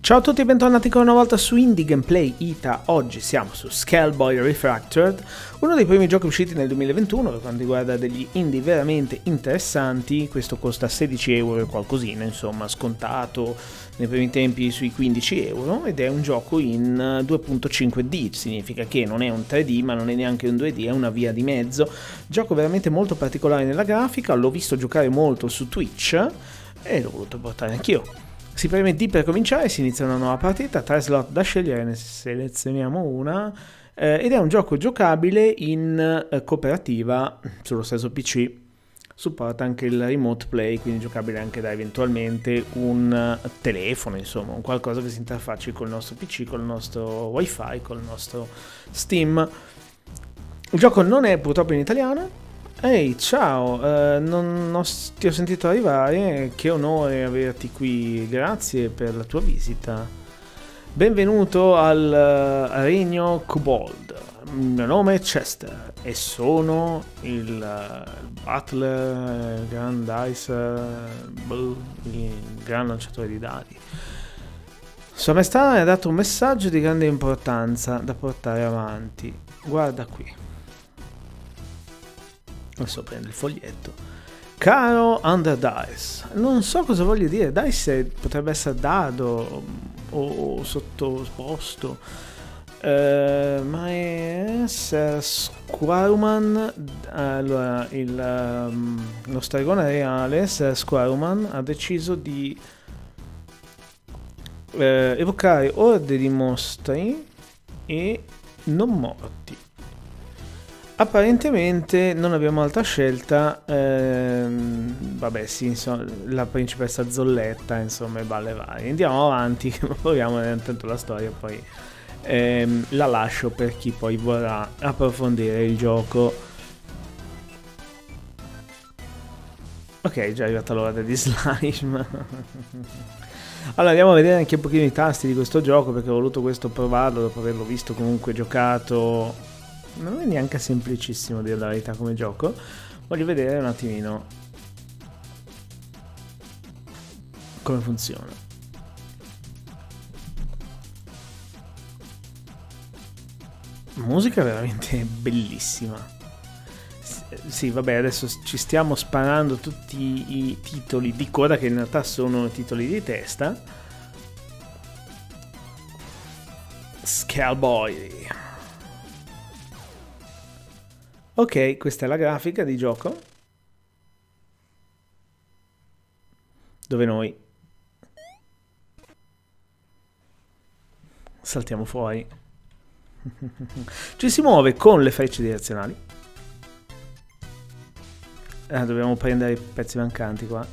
Ciao a tutti e bentornati ancora una volta su Indie Gameplay Ita. Oggi siamo su Scaleboy Refractored, uno dei primi giochi usciti nel 2021 per quanto riguarda degli indie veramente interessanti. Questo costa 16 euro e qualcosina, insomma scontato nei primi tempi sui 15 euro, ed è un gioco in 2.5D, significa che non è un 3D ma non è neanche un 2D, è una via di mezzo. Gioco veramente molto particolare nella grafica, l'ho visto giocare molto su Twitch e l'ho voluto portare anch'io. Si preme D per cominciare, si inizia una nuova partita, 3 slot da scegliere, ne selezioniamo una, ed è un gioco giocabile in cooperativa sullo stesso PC, supporta anche il remote play, quindi giocabile anche da eventualmente un telefono, insomma, un qualcosa che si interfacci col nostro PC, col nostro wifi, col nostro Steam. Il gioco non è purtroppo in italiano. Ehi, ciao, non ti ho sentito arrivare, che onore averti qui, grazie per la tua visita. Benvenuto al Regno Kobold. Il mio nome è Chester e sono il Butler, il Grand Dice, il Gran Lanciatore di Dadi. Sua Maestà mi ha dato un messaggio di grande importanza da portare avanti. Guarda qui. Adesso prendo il foglietto. Caro Under Dice, non so cosa voglia dire. Dice potrebbe essere dado o sottoposto, ma è Ser Squaruman. Allora, lo stregone reale, Ser Squaruman, ha deciso di evocare orde di mostri e non morti. Apparentemente non abbiamo altra scelta, vabbè sì, insomma, la principessa Zolletta, insomma, e balle varie. Andiamo avanti, proviamo intanto la storia, poi la lascio per chi poi vorrà approfondire il gioco. Ok, è già arrivata l'ora di slime. Allora andiamo a vedere anche un pochino i tasti di questo gioco, perché ho voluto questo provarlo dopo averlo visto comunque giocato. Non è neanche semplicissimo, dire la verità, come gioco. Voglio vedere un attimino come funziona. Musica veramente bellissima. Sì, vabbè, adesso ci stiamo sparando tutti i titoli di coda, che in realtà sono titoli di testa. Scaleboy. Ok, questa è la grafica di gioco, dove noi saltiamo fuori. Ci si muove con le frecce direzionali. Dobbiamo prendere i pezzi mancanti qua.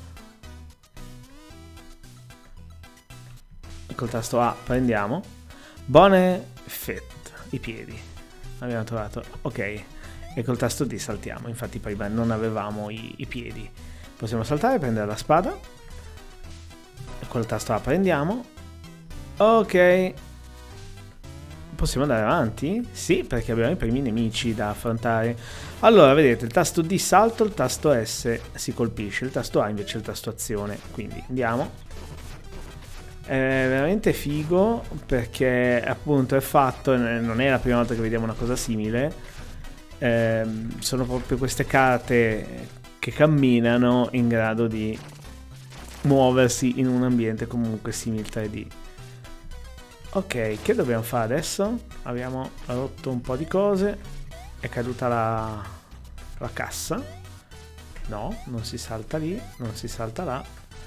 Col tasto A prendiamo. Bone fit, i piedi. Abbiamo trovato, ok. E col tasto D saltiamo, infatti poi non avevamo i piedi. Possiamo saltare e prendere la spada. E col tasto A prendiamo. Ok. Possiamo andare avanti? Sì, perché abbiamo i primi nemici da affrontare. Allora, vedete, il tasto D salto, il tasto S si colpisce, il tasto A invece è il tasto azione. Quindi andiamo. È veramente figo, perché appunto è fatto, non è la prima volta che vediamo una cosa simile. Sono proprio queste carte che camminano in grado di muoversi in un ambiente comunque simile 3D. Ok, che dobbiamo fare adesso? Abbiamo rotto un po' di cose. È caduta la cassa. No, non si salta lì, non si salta là.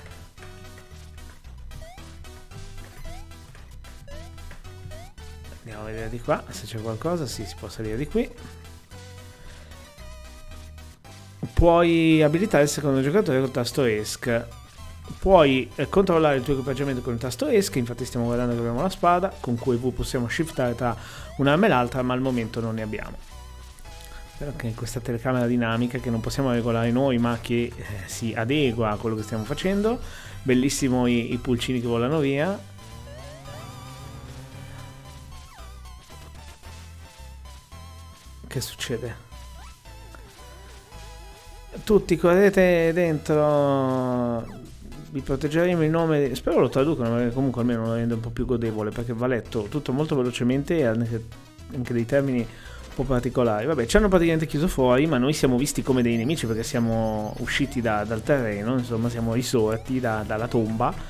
Andiamo a vedere di qua se c'è qualcosa. Sì, si può salire di qui. Puoi abilitare il secondo giocatore col tasto ESC. Puoi controllare il tuo equipaggiamento con il tasto ESC. Infatti stiamo guardando che abbiamo la spada, con cui possiamo shiftare tra un'arma e l'altra, ma al momento non ne abbiamo. Spero che questa telecamera dinamica, che non possiamo regolare noi, ma che si adegua a quello che stiamo facendo. Bellissimo i pulcini che volano via. Che succede? Tutti correte dentro vi proteggeremo in nome, spero lo traducono, perché comunque almeno lo rende un po' più godevole, perché va letto tutto molto velocemente e anche dei termini un po' particolari. Vabbè, ci hanno praticamente chiuso fuori, ma noi siamo visti come dei nemici perché siamo usciti dal terreno, insomma siamo risorti dalla tomba.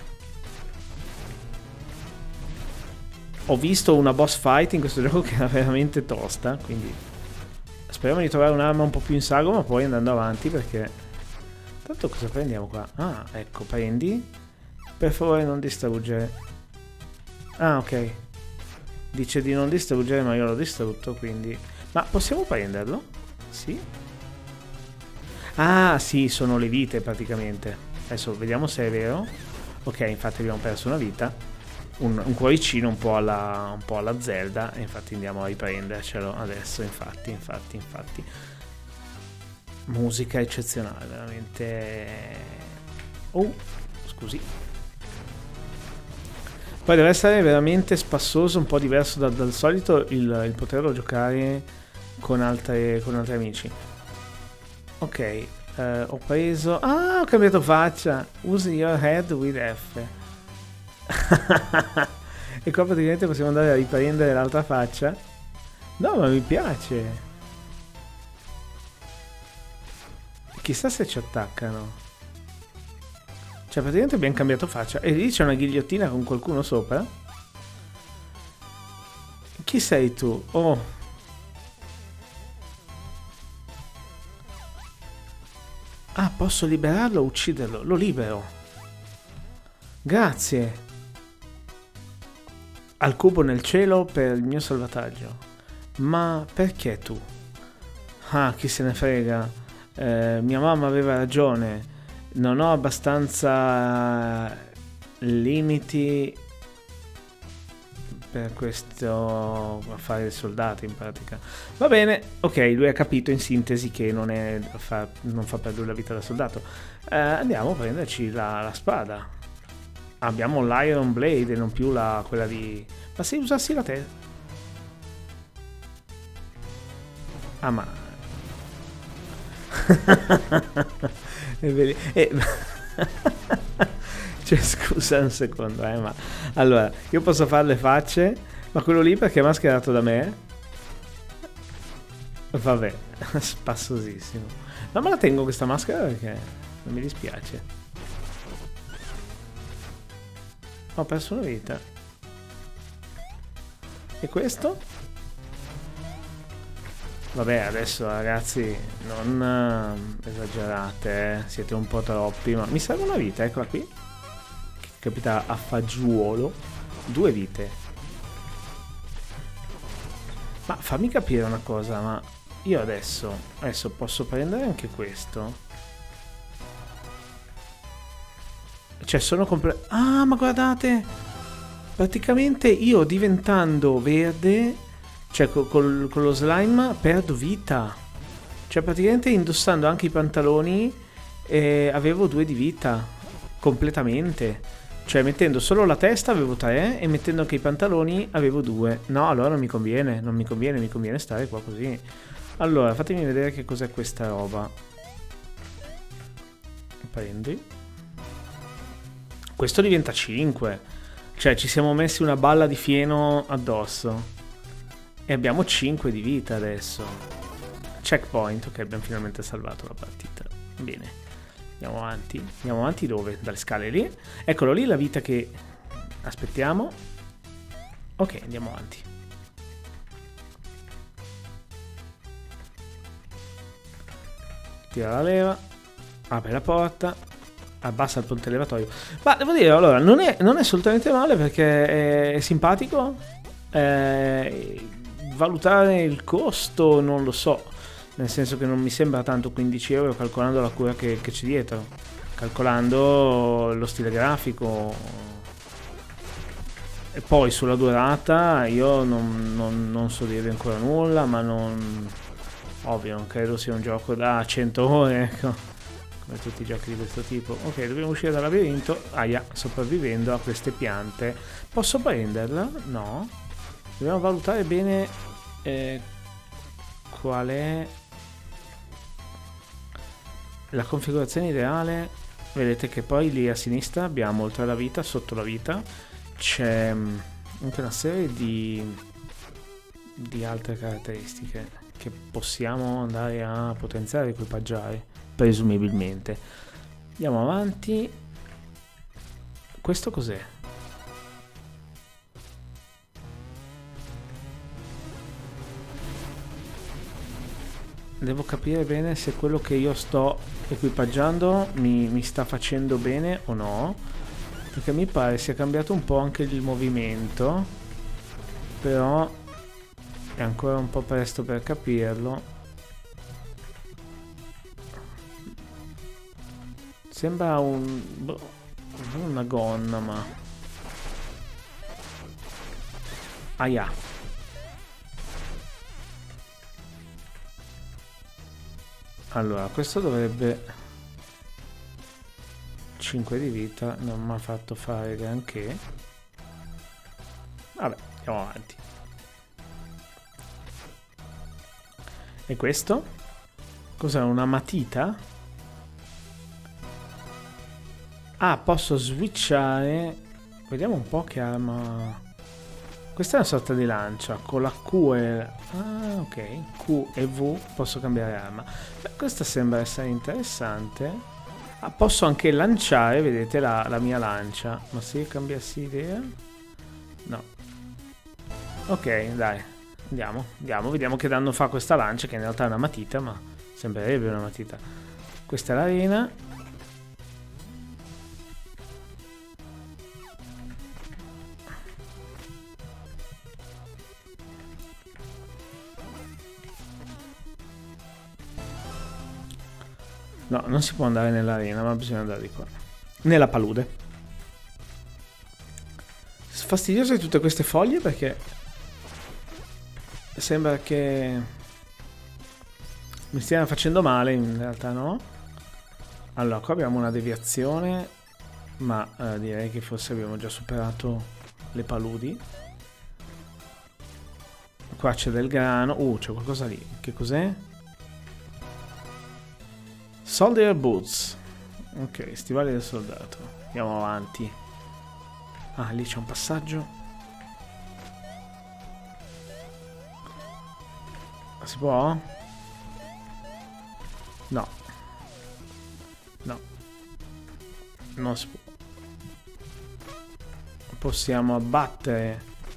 Ho visto una boss fight in questo gioco che era veramente tosta, quindi speriamo di trovare un'arma un po' più in sago, ma poi andando avanti, perché tanto cosa prendiamo qua? Ah, ecco, prendi. Per favore non distruggere. Ah, ok. Dice di non distruggere, ma io l'ho distrutto, quindi... Ma possiamo prenderlo? Sì. Ah, sì, sono le vite praticamente. Adesso vediamo se è vero. Ok, infatti abbiamo perso una vita. Un cuoricino un po' alla Zelda, e infatti andiamo a riprendercelo adesso, infatti. Musica eccezionale, veramente. Oh, scusi. Poi deve essere veramente spassoso, un po' diverso dal solito il poterlo giocare con altri amici. Ok, ho preso... Ah, ho cambiato faccia. Use your head with F. E qua praticamente possiamo andare a riprendere l'altra faccia. No, ma mi piace. Chissà se ci attaccano. Cioè praticamente abbiamo cambiato faccia. E lì c'è una ghigliottina con qualcuno sopra. Chi sei tu? Oh. Ah, posso liberarlo o ucciderlo? Lo libero. Grazie. Al cubo nel cielo per il mio salvataggio. Ma perché tu? Ah, chi se ne frega. Mia mamma aveva ragione. Non ho abbastanza limiti per questo affare del soldato, in pratica. Va bene, ok, lui ha capito in sintesi che non fa per lui la vita da soldato. Andiamo a prenderci la spada. Abbiamo l'Iron Blade e non più quella di... Ma se usassi la testa... Ah, ma... Cioè, scusa un secondo, ma... Allora, io posso fare le facce, ma quello lì perché è mascherato da me? Vabbè, spassosissimo. Ma me la tengo questa maschera perché non mi dispiace. Ho perso una vita. E questo? Vabbè, adesso ragazzi, non esagerate, siete un po' troppi, ma mi serve una vita, eccola qui. Che capita a fagiolo. 2 vite. Ma fammi capire una cosa, ma io adesso posso prendere anche questo? Cioè sono completo... Ah, ma guardate! Praticamente io diventando verde, cioè con lo slime, perdo vita. Cioè praticamente indossando anche i pantaloni avevo 2 di vita. Completamente. Cioè mettendo solo la testa avevo 3 e mettendo anche i pantaloni avevo 2. No, allora non mi conviene, mi conviene stare qua così. Allora, fatemi vedere che cos'è questa roba. Prendi. Questo diventa 5. Cioè ci siamo messi una balla di fieno addosso. E abbiamo 5 di vita adesso. Checkpoint. Ok, abbiamo finalmente salvato la partita. Bene. Andiamo avanti. Andiamo avanti dove? Dalle scale lì. Eccolo lì la vita che... Aspettiamo. Ok, andiamo avanti. Tira la leva. Apre la porta. Abbassa il ponte elevatorio. Ma devo dire, allora, non è assolutamente male perché è simpatico. Valutare il costo non lo so, nel senso che non mi sembra tanto 15 euro calcolando la cura che c'è dietro, calcolando lo stile grafico. E poi sulla durata io non so dirvi ancora nulla, ma ovvio, non credo sia un gioco da 100 ore, ecco. Come tutti i giochi di questo tipo. Ok, dobbiamo uscire dal labirinto. Aia, sopravvivendo a queste piante. Posso prenderla? No. Dobbiamo valutare bene qual è la configurazione ideale. vedete che poi lì a sinistra abbiamo, oltre alla vita, sotto la vita c'è anche una serie di altre caratteristiche che possiamo andare a potenziare, equipaggiare, presumibilmente. Andiamo avanti. Questo cos'è? Devo capire bene se quello che io sto equipaggiando mi sta facendo bene o no, perché mi pare sia cambiato un po' anche il movimento, però è ancora un po' presto per capirlo. Sembra una gonna, ma aia. Allora, questo dovrebbe 5 di vita, non mi ha fatto fare granché. Vabbè, andiamo avanti. E questo? Cos'è, una matita? Ah, posso switchare. Vediamo un po' che arma. Questa è una sorta di lancia con la Q e... Ah, ok. Q e V posso cambiare arma. Beh, questa sembra essere interessante. Ah, posso anche lanciare, vedete, la mia lancia. Ma se io cambiassi idea? No. Ok, dai. Andiamo, vediamo che danno fa questa lancia, che in realtà è una matita, ma sembrerebbe una matita. Questa è l'arena. No, non si può andare nell'arena, ma bisogna andare di qua. Nella palude. Fastidiose tutte queste foglie perché sembra che mi stiano facendo male, in realtà no. Allora, qua abbiamo una deviazione, ma direi che forse abbiamo già superato le paludi. Qua c'è del grano. C'è qualcosa lì. Che cos'è? Soldier Boots. Ok, stivali del soldato. Andiamo avanti. Ah, lì c'è un passaggio. Si può? No. No. Non si può. Possiamo abbattere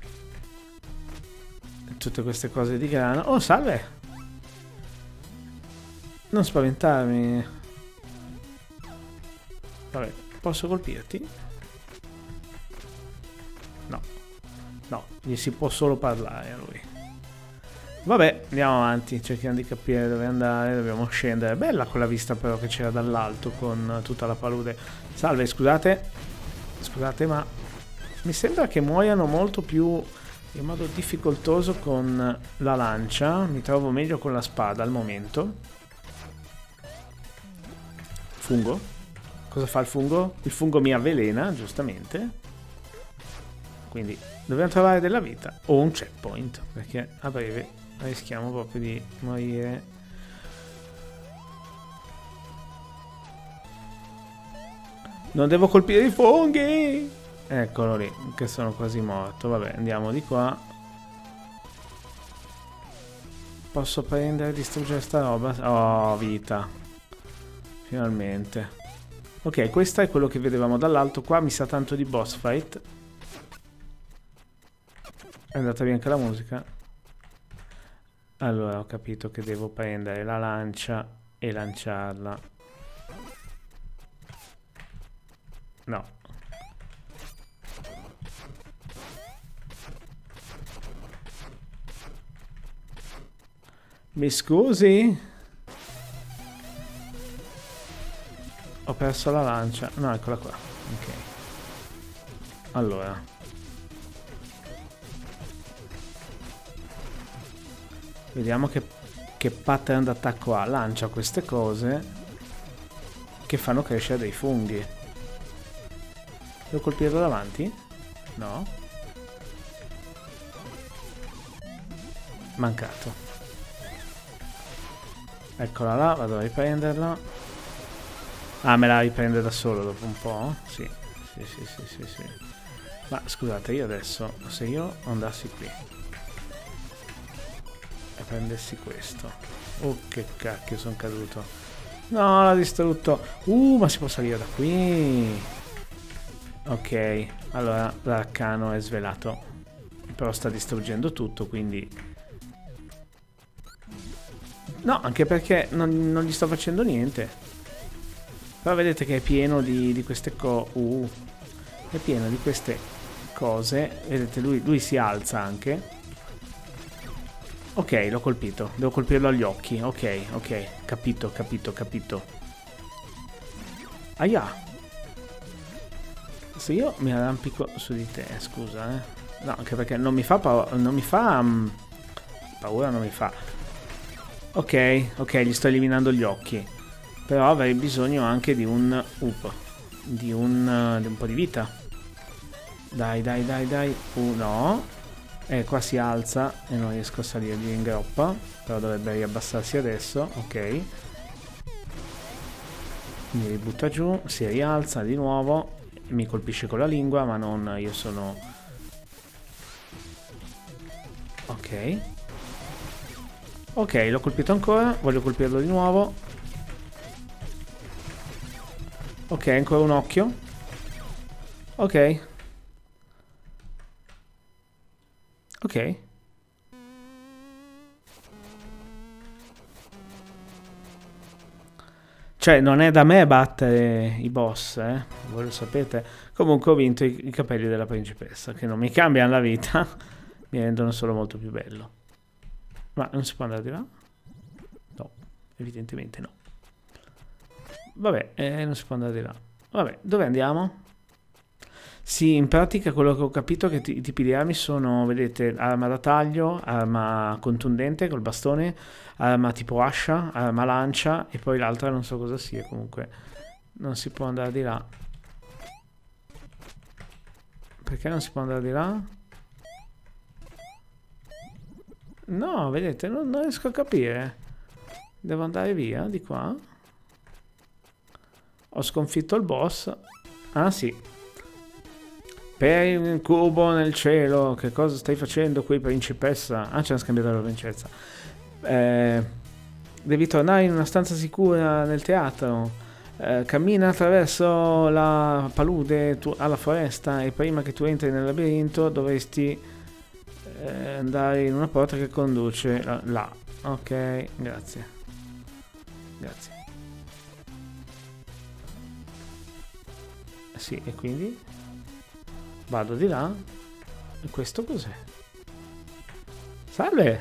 tutte queste cose di grano. Oh, salve! Non spaventarmi. Vabbè, posso colpirti? No. No, gli si può solo parlare a lui. Vabbè, andiamo avanti, cerchiamo di capire dove andare, dobbiamo scendere. Bella quella vista però che c'era dall'alto con tutta la palude. Salve, scusate. Scusate, ma mi sembra che muoiano molto più in modo difficoltoso con la lancia. Mi trovo meglio con la spada al momento. Fungo? Cosa fa il fungo? Il fungo mi avvelena, giustamente. Quindi dobbiamo trovare della vita o un checkpoint, perché a breve rischiamo proprio di morire. Non devo colpire i funghi! Eccolo lì, che sono quasi morto. Vabbè, andiamo di qua. Posso prendere e distruggere sta roba? Oh, vita. Finalmente. Ok, questo è quello che vedevamo dall'alto. Qua mi sa tanto di boss fight. È andata via anche la musica. Allora, ho capito che devo prendere la lancia e lanciarla. No. Mi scusi? Ho perso la lancia. No, eccola qua. Ok. Allora. Vediamo che pattern d'attacco ha. Lancia queste cose che fanno crescere dei funghi. Devo colpirlo davanti? No. Mancato. Eccola là, vado a riprenderla. Ah, me la riprende da solo dopo un po'? Sì. Sì. Ma scusate, io adesso, se io andassi qui e prendessi questo. Oh, che cacchio, sono caduto. No, l'ha distrutto. Ma si può salire da qui. Ok, allora l'arcano è svelato. Però sta distruggendo tutto, quindi... No, anche perché non gli sto facendo niente. Però vedete che è pieno di queste è pieno di queste cose. Vedete, lui si alza anche. Ok, l'ho colpito. Devo colpirlo agli occhi. Ok. Capito. Aia. Se io mi arrampico su di te, scusa, eh. No, anche perché non mi fa paura. Non mi fa... paura non mi fa. Ok, gli sto eliminando gli occhi. Però avrei bisogno anche di un... di un po' di vita. Dai. No. Qua si alza e non riesco a salirgli in groppa. Però dovrebbe riabbassarsi adesso. Ok. Mi ributta giù. Si rialza di nuovo. Mi colpisce con la lingua, ma non... io sono... Ok, l'ho colpito ancora. Voglio colpirlo di nuovo. Ok, ancora un occhio. Ok. Cioè, non è da me battere i boss, voi lo sapete. Comunque ho vinto i capelli della principessa, che non mi cambiano la vita, mi rendono solo molto più bello. Ma non si può andare di là? No, evidentemente no. Vabbè, non si può andare di là. Vabbè, dove andiamo? Sì, in pratica quello che ho capito è che i tipi di armi sono, vedete, arma da taglio, arma contundente col bastone, arma tipo ascia, arma lancia e poi l'altra non so cosa sia, comunque non si può andare di là. Perché non si può andare di là? No, vedete, non riesco a capire. Devo andare via di qua. Ho sconfitto il boss. Ah sì. Per il cubo nel cielo, che cosa stai facendo qui, principessa? Ah, ci hanno scambiato la princessa. Devi tornare in una stanza sicura nel teatro. Cammina attraverso la palude alla foresta e prima che tu entri nel labirinto dovresti andare in una porta che conduce là. Ok, grazie. Sì, e quindi? Vado di là. E questo cos'è? Salve!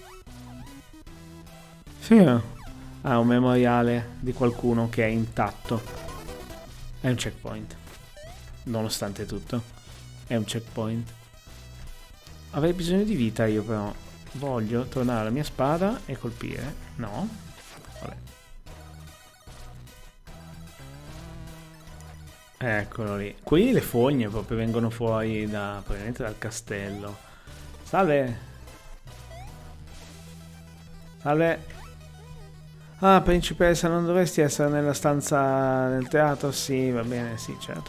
Sì. Ah, un memoriale di qualcuno che è intatto. È un checkpoint. Nonostante tutto. È un checkpoint. Avrei bisogno di vita io però. Voglio tornare alla mia spada e colpire. No? Vabbè. Eccolo lì. Qui le fogne proprio vengono fuori probabilmente dal castello. Salve. Salve. Ah, principessa, non dovresti essere nella stanza del teatro? Sì, va bene, sì, certo.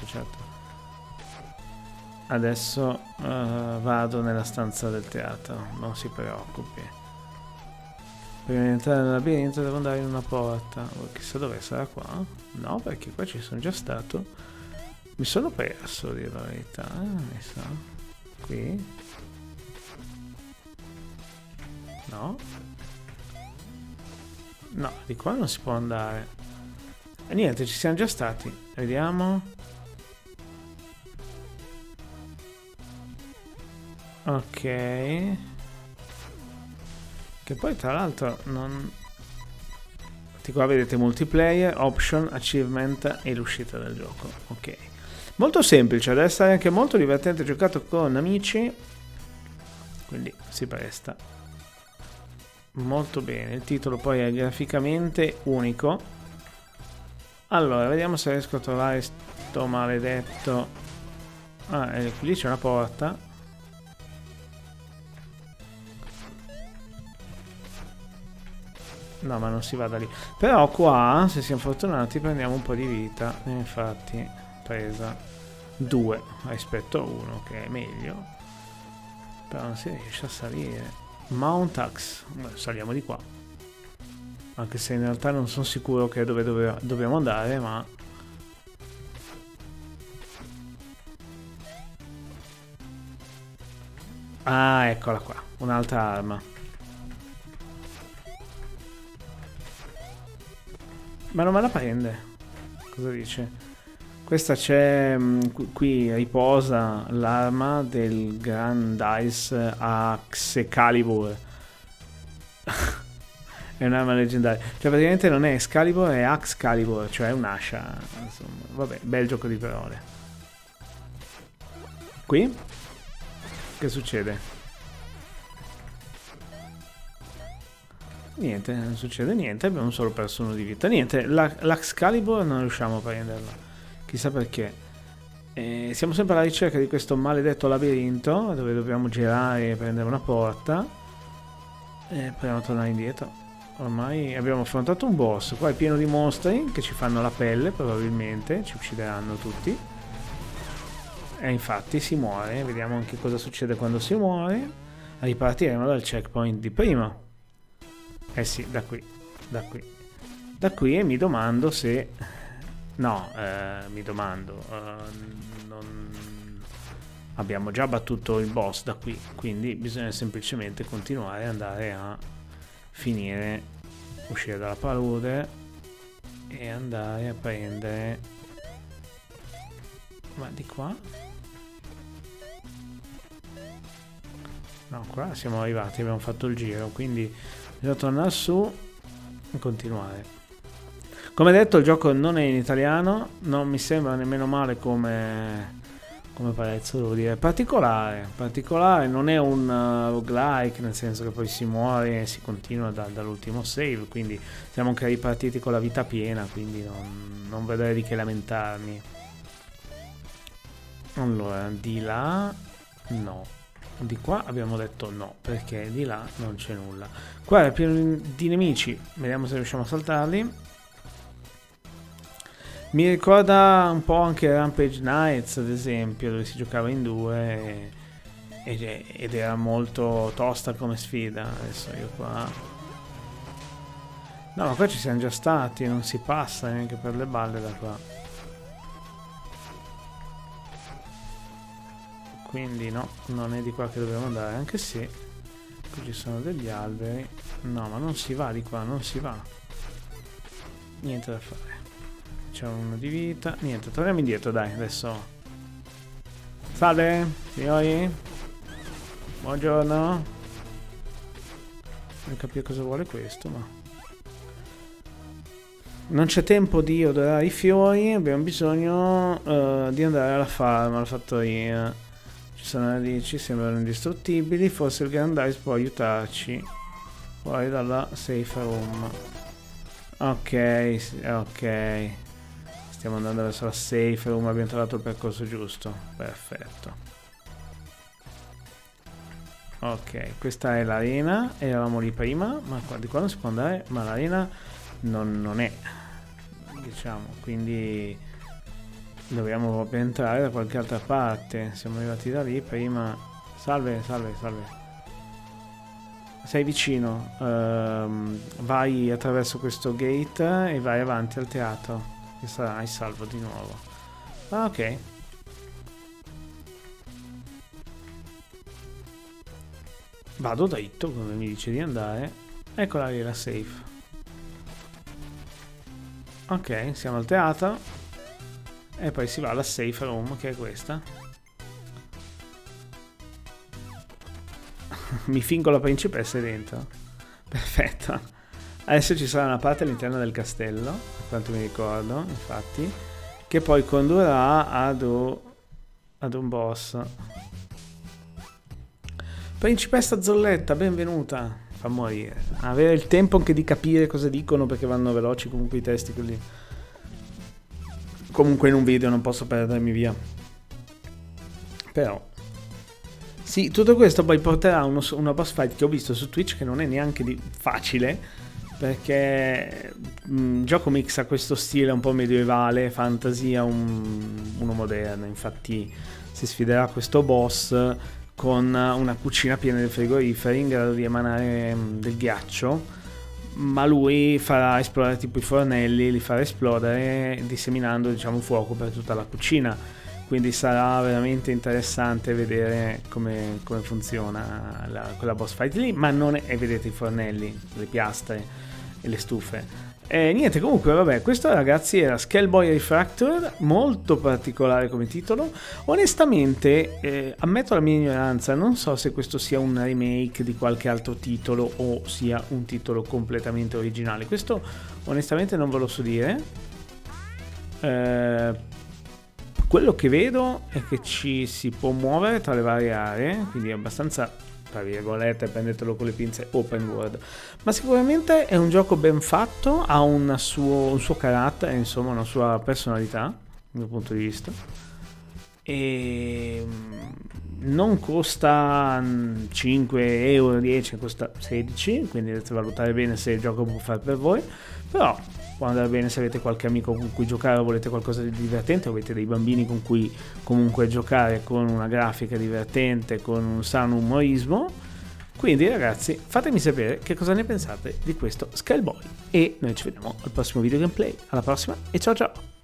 Adesso vado nella stanza del teatro, non si preoccupi. Prima di entrare nel labirinto devo andare in una porta. Oh, chissà dove sarà qua. No, perché qua ci sono già stato. Mi sono perso, di la verità. Mi sa. Qui. No. No, di qua non si può andare. E niente, ci siamo già stati. Vediamo. Ok. Che poi tra l'altro non... Qua vedete multiplayer, option, achievement e l'uscita del gioco. Ok. Molto semplice, deve essere anche molto divertente, giocato con amici. Quindi si presta molto bene. Il titolo poi è graficamente unico. Allora, vediamo se riesco a trovare sto maledetto. Ah, lì c'è una porta. No, ma non si va da lì. Però qua, se siamo fortunati, prendiamo un po' di vita. E infatti, presa 2 rispetto a 1, che è meglio. Però non si riesce a salire. Mount Axe. Saliamo di qua. Anche se in realtà non sono sicuro che dove dobbiamo andare, ma... Ah, eccola qua. Un'altra arma. Ma non me la prende. Cosa dice? Questa c'è... qui riposa l'arma del Grandice Axe Calibur. È un'arma leggendaria. Cioè praticamente non è Excalibur, è Axe Calibur, cioè un'ascia. Insomma, vabbè, bel gioco di parole. Qui? Che succede? Niente, non succede niente, abbiamo solo perso 1 di vita. Niente, l'Excalibur non riusciamo a prenderla. Chissà perché. Siamo sempre alla ricerca di questo maledetto labirinto, dove dobbiamo girare e prendere una porta. Proviamo a tornare indietro. Ormai abbiamo affrontato un boss. Qua è pieno di mostri che ci fanno la pelle, probabilmente. Ci uccideranno tutti. E infatti si muore. Vediamo anche cosa succede quando si muore. Ripartiremo dal checkpoint di prima. Eh sì, da qui. Da qui. Da qui, e mi domando se... No, mi domando... Abbiamo già battuto il boss da qui, quindi bisogna semplicemente continuare ad andare a finire, uscire dalla palude e andare a prendere... Ma di qua? No, qua siamo arrivati, abbiamo fatto il giro, quindi bisogna tornare su e continuare. Come detto, il gioco non è in italiano, non mi sembra nemmeno male come prezzo, devo dire. Particolare, non è un roguelike, nel senso che poi si muore e si continua dall'ultimo save, quindi siamo anche ripartiti con la vita piena, quindi non vedrei di che lamentarmi. Allora, di là no, di qua abbiamo detto no, perché di là non c'è nulla. Qua è pieno di nemici, vediamo se riusciamo a saltarli. Mi ricorda un po' anche Rampage Knights, ad esempio, dove si giocava in 2 ed era molto tosta come sfida. Adesso io qua... No, ma qua ci siamo già stati, non si passa neanche per le balle da qua. Quindi no, non è di qua che dobbiamo andare, anche se qui ci sono degli alberi. No, ma non si va di qua, non si va. Niente da fare. C'è uno di vita. Niente, torniamo indietro, dai, adesso. Salve, signori. Buongiorno. Non capire cosa vuole questo, ma... Non c'è tempo di odorare i fiori, abbiamo bisogno di andare alla farm, alla fattoria. Ci sono radici, sembrano indistruttibili, forse il Grandice può aiutarci. Fuori dalla safe room. Ok, ok. Stiamo andando verso la safe room, abbiamo trovato il percorso giusto. Perfetto. Ok, questa è l'arena, eravamo lì prima, ma qua, di qua non si può andare, ma l'arena non è, diciamo, quindi dobbiamo proprio entrare da qualche altra parte. Siamo arrivati da lì prima. Salve, salve, salve. Sei vicino, vai attraverso questo gate e vai avanti al teatro. Che sarai salvo di nuovo. Ah, ok. Vado dritto come mi dice di andare. Eccola lì la safe. Ok, siamo al teatro. E poi si va alla safe room, che è questa. Mi fingo la principessa dentro. Perfetto. Adesso ci sarà una parte all'interno del castello, a quanto mi ricordo, infatti, che poi condurrà ad un boss. Principessa Zolletta, benvenuta. Fa morire. Avere il tempo anche di capire cosa dicono, perché vanno veloci comunque i testi così. Comunque in un video non posso perdermi via. Però... Sì, tutto questo poi porterà a una boss fight che ho visto su Twitch, che non è neanche facile. perché il gioco mixa questo stile un po' medievale, fantasia, uno moderno. Infatti si sfiderà questo boss con una cucina piena di frigoriferi in grado di emanare del ghiaccio, ma lui farà esplodere tipo i fornelli, li farà esplodere disseminando, diciamo, fuoco per tutta la cucina. Quindi sarà veramente interessante vedere come funziona quella boss fight lì, ma non è, vedete i fornelli, le piastre e le stufe. E niente, comunque vabbè, questo ragazzi era Scaleboy Refractor, molto particolare come titolo. Onestamente ammetto la mia ignoranza, non so se questo sia un remake di qualche altro titolo o sia un titolo completamente originale. Questo onestamente non ve lo so dire. Quello che vedo è che ci si può muovere tra le varie aree, quindi è abbastanza, tra virgolette, prendetelo con le pinze, open world, ma sicuramente è un gioco ben fatto, ha un suo carattere, insomma una sua personalità dal mio punto di vista, e non costa 5 euro, 10, costa 16, quindi dovete valutare bene se il gioco può fare per voi, però può andare bene se avete qualche amico con cui giocare o volete qualcosa di divertente, o avete dei bambini con cui comunque giocare con una grafica divertente, con un sano umorismo. Quindi ragazzi, fatemi sapere che cosa ne pensate di questo Scaleboy, e noi ci vediamo al prossimo video gameplay. Alla prossima e ciao ciao!